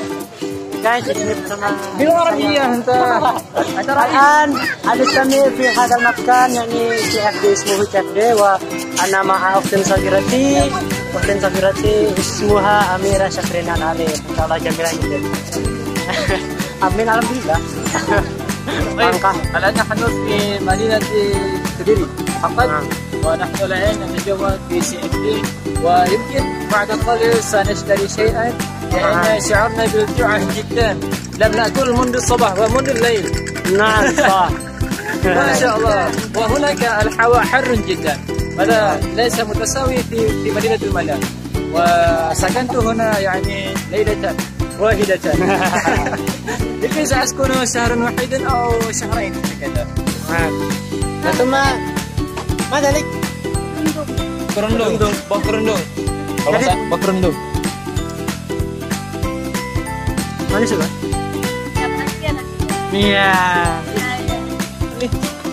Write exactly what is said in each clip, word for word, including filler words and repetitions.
Guys, ini bersama بالعربية أنت الآن أستمع في هذا المكان يعني سي إف دي اسمه سي إف دي وأنا مع أخت صغيرتي أخت صغيرتي اسمها أميرة شكرنا عليه إن شاء الله جميلة جدا أمين alhamdulillah. الآن نحن في مدينة كديري حقا ونحن الآن نتجول في سي إف دي ويمكن بعد قليل سنشتري شيئا لأن شعرنا بالجوع جدا لم نأكل منذ الصباح ومنذ الليل. نعم صح. ما شاء الله. وهناك الهواء حر جدا هذا ليس متساوي في في مدينة الملال وسكنت هنا يعني ليلة واحدة يمكن سأسكن شهرا واحدا أو شهرين هكذا. أنتم ما ما ذلك؟ Kerundung, bawah kerundung. Bawah kerundung. Mana sih, Pak? Iya. Nih.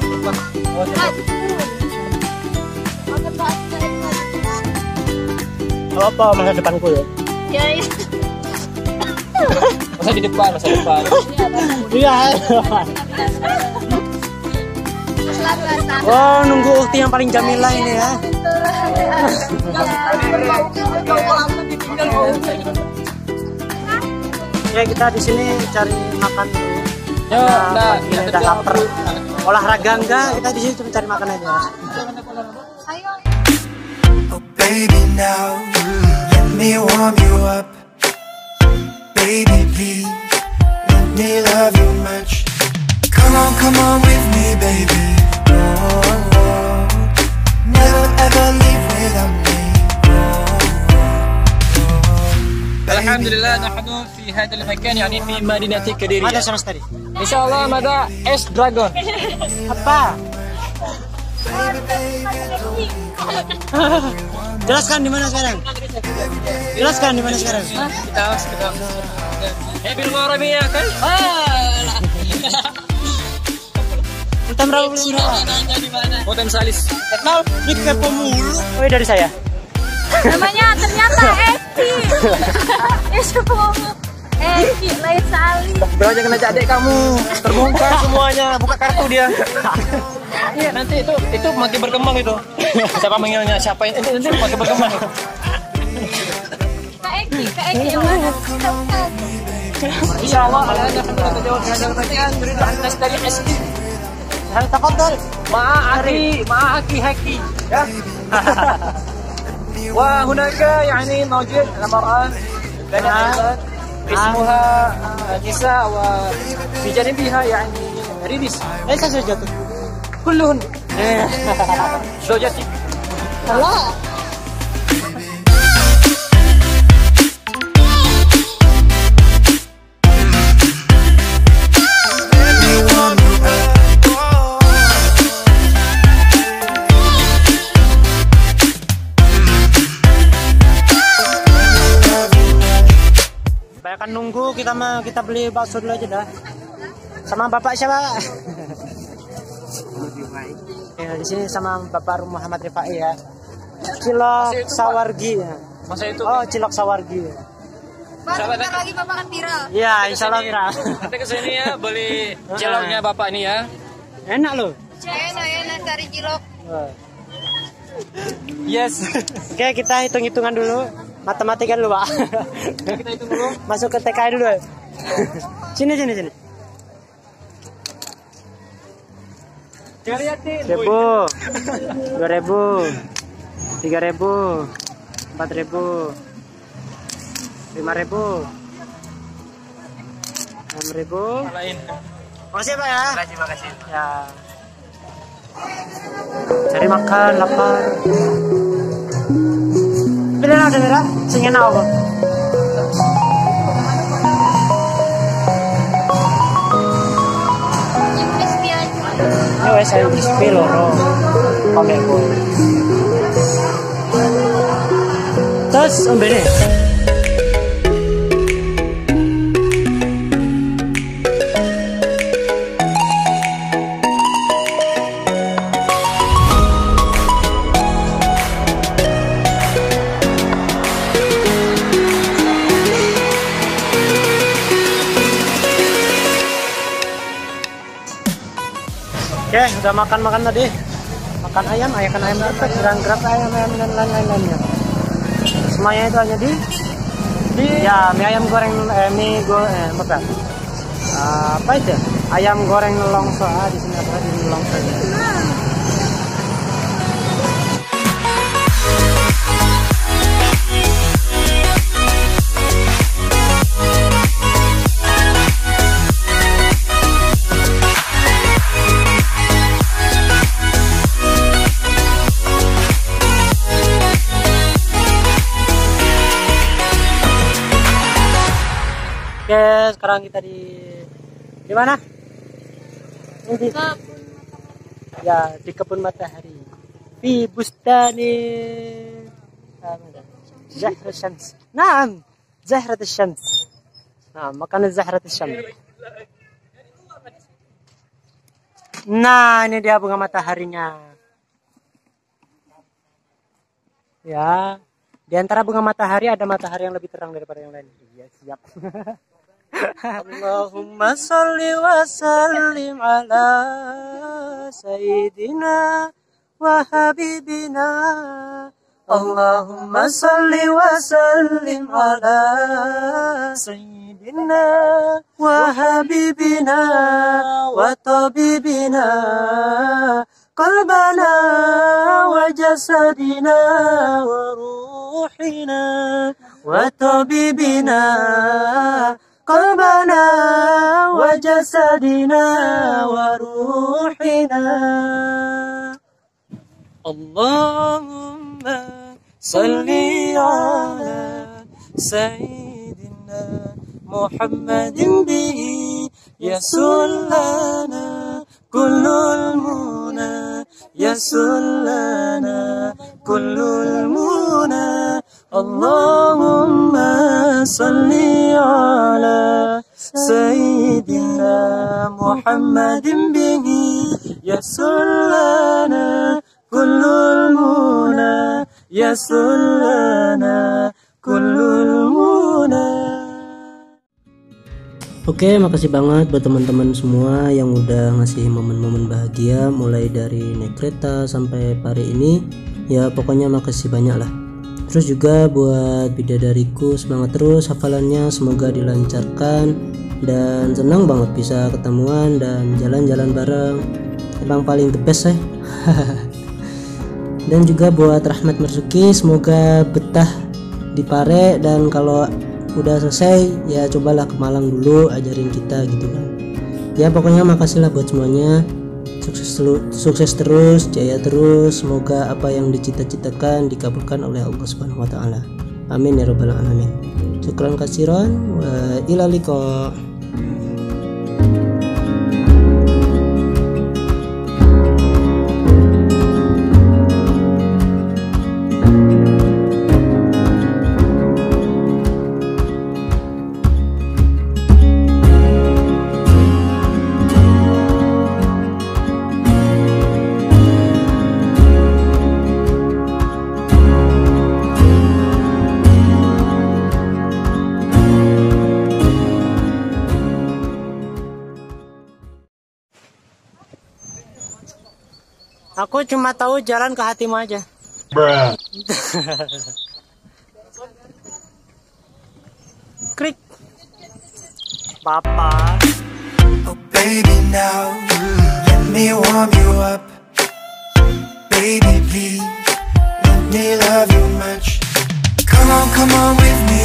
Apa masa depanku ya? Iya, iya. Masa di depan, masa depan. Iya. Oh, nunggu ukti yang paling jamilah ini ya. Ya kita di sini cari makan dulu. Yo, nah, ini udah lapar. Olahraga enggak, kita di sini cuma cari makan aja. Oh baby now, let me warm you up. Baby please, let me love you much. Come on, come on with me baby. Oh, oh. Never ever leave without me. Alhamdulillah نحن في هذا المكان يعني في مدينة كديرية. Ada sama sekali. إن شاء الله ماذا إيش دراجون. Apa? Jelaskan di mana sekarang? Jelaskan di mana sekarang? Kita kita. Eh بالعربية kan? Ah. Kita meraup berapa? Hotel Salis. Kenal? Ini kepo mulu. Oh, dari saya. Namanya ternyata Esti. Esti Esti lain Sali. Berapa kena adik kamu terbongkar semuanya, buka kartu dia. Iya nanti itu itu makin berkembang itu. Siapa manggilnya siapa ini nanti makin berkembang. Kak Eki, Kak Eki yang mana? Insya Allah ada akan kita jawab dengan pertanyaan dari atas dari S D. Hari tafadhal. مع أخي مع أخي هكي وهناك يعني موجود المرأة بنات اسمها نساء وفي جانبها يعني ريبس ليس زوجته. كلهن زوجتي. الله. Akan nunggu kita mah kita beli bakso dulu aja dah. Sama bapak siapa? Ya, di sini sama Bapak Muhammad Rifai ya. Cilok Sawargi ya. Masa itu? Oh, Cilok Sawargi. Baru bentar lagi Bapak akan viral. Iya, insya Allah viral. Nanti kesini ya beli ciloknya Bapak ini ya. Enak loh. Enak enak cari cilok. Yes. Oke, kita hitung-hitungan dulu. Matematika dulu, Pak. Kita hitung dulu. Masuk ke T K I dulu. Sini, sini, sini. Jangan liatin. Seribu, dua ribu, tiga ribu, empat ribu, lima ribu, enam ribu. Lain. Makasih Pak ya. Makasih, makasih. Ya. Cari makan, lapar. Pilih lah, Dera. Sing enak apa? Ya wes saya crispy loro. Pakai ku. Terus ombene. Oke, udah makan-makan tadi. Makan ayam, ayam ayam geprek, gerang-gerang ayam ayam dan lain-lainnya. Semuanya itu hanya di di ya mie ayam goreng eh, mie go eh, apa? Uh, apa itu? Ayam goreng nelongso ah, di sini apa di nelongso. Oke, sekarang kita di di mana? Ini di, ya di kebun matahari. Di bustani Zahrat Syams. Naam, Zahrat Syams. Nah, makan Zahrat Syams. Nah, ini dia bunga mataharinya. Ya, di antara bunga matahari ada matahari yang lebih terang daripada yang lain. Iya, siap. Allahumma salli wa sallim ala sayyidina wa habibina. Allahumma salli wa sallim ala sayyidina wa habibina wa tabibina qalbana wa jasadina wa ruhina wa tabibina qalbana wa jasadina wa ruhina. Allahumma salli ala sayyidina Muhammadin bihi yasullana kullul muna yasullana kullul muna. Allahumma salli ala sayyidina Muhammadin bihi yasullana kullul muna yasullana kullul muna. Oke, makasih banget buat teman-teman semua yang udah ngasih momen-momen bahagia mulai dari naik kereta sampai hari ini. Ya pokoknya makasih banyak lah. Terus juga buat bidadariku, semangat terus hafalannya, semoga dilancarkan dan senang banget bisa ketemuan dan jalan-jalan bareng. Emang paling the best ya. Dan juga buat Rahmat Marzuki, semoga betah di Pare dan kalau udah selesai ya cobalah ke Malang dulu ajarin kita gitu kan. Ya pokoknya makasih lah buat semuanya. Sukses, sukses terus, jaya terus. Semoga apa yang dicita-citakan dikabulkan oleh Allah Subhanahu wa taala. Amin ya rabbal alamin. Syukran katsiran wa ila liqa. Aku cuma tahu jalan ke hatimu aja. Klik. Papa. Oh baby now, let me warm you up. Baby please, let me love you much. Come on, come on with me.